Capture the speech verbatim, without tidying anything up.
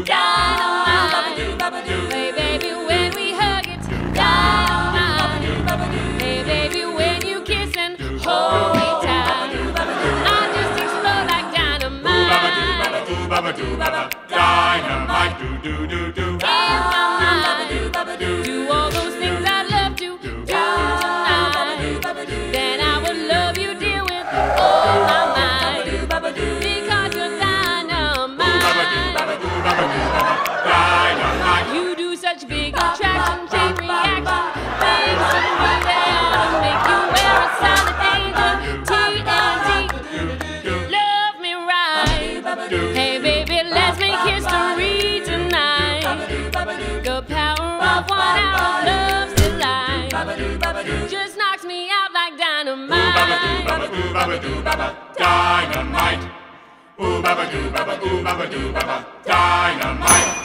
dynamite. Hey baby, when we hug it's dynamite. Hey baby, when you kiss and hold me tight, I just explode like dynamite. Dynamite, do do do do. In my mind, do all those things I love to do tonight. Then I would love you, dear, with all my might, because you're dynamite. You do such big attraction, chain reaction, things to me that ought to make you wear a solid danger. T N T, love me right. Hey baby, let's make history tonight. The power of one hour love's delight just knocks me out like dynamite. Dynamite. Ooh, baba doo, baba, ooh, baba doo, baba. Dynamite.